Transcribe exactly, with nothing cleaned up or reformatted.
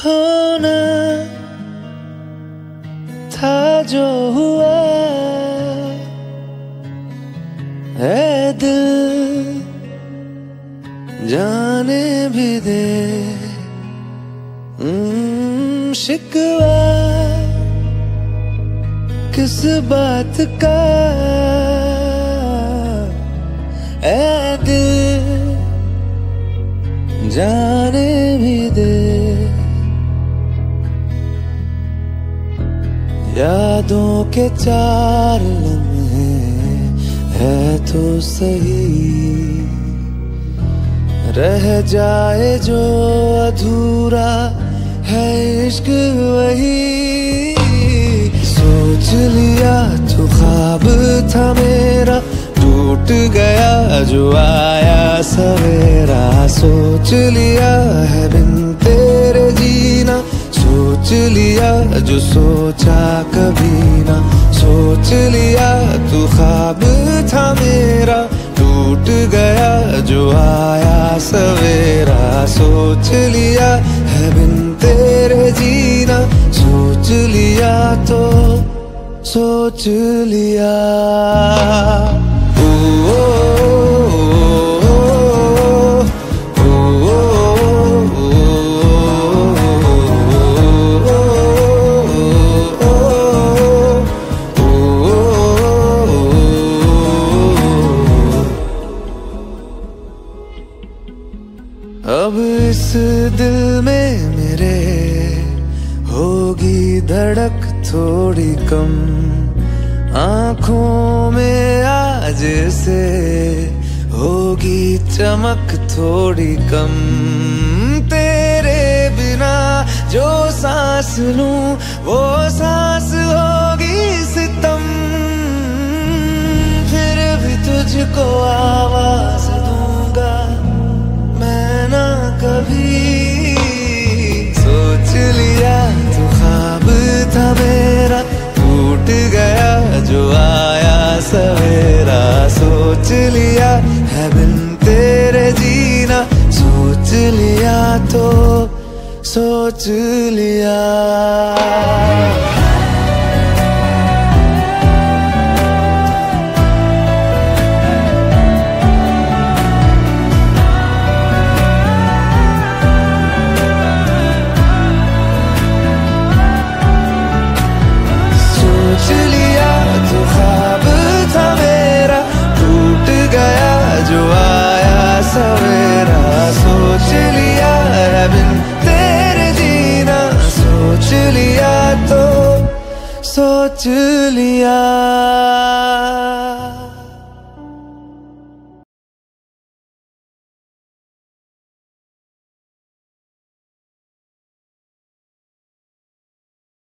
होना था जो हुआ है दिल जाने भी दे। हम्म, शिकवा किस बात का ऐ दिल जाने भी दे। यादों के चार लम्हे है तो सही, रह जाए जो अधूरा है इश्क वही। सोच लिया तो ख्वाब था मेरा, टूट गया जो आया सवेरा। सोच लिया है बिन तेरे जीना, सोच लिया जो सोचा कभी ना। सोच लिया तू ख्वाब था मेरा, टूट गया जो आया सवेरा। सोच लिया है बिन तेरे जीना, सोच लिया तो सोच लिया। ओ, ओ, अब इस दिल में मेरे होगी धड़क थोड़ी कम, आँखों में आज से होगी चमक थोड़ी कम। तेरे बिना जो सांस लूं वो सांस होगी सितम। फिर भी तुझको आवाज दूंगा मैं ना कभी। सोच लिया तो ख्वाब था मेरा, टूट गया जो आया सवेरा। सोच लिया है बिन तेरे जीना, सोच लिया तो सोच लिया। सोच लिया तो ख्वाब था मेरा, टूट गया जो आया सवेरा। सोच लिया है बिन तेरे जीना, सोच लिया तो सोच लिया।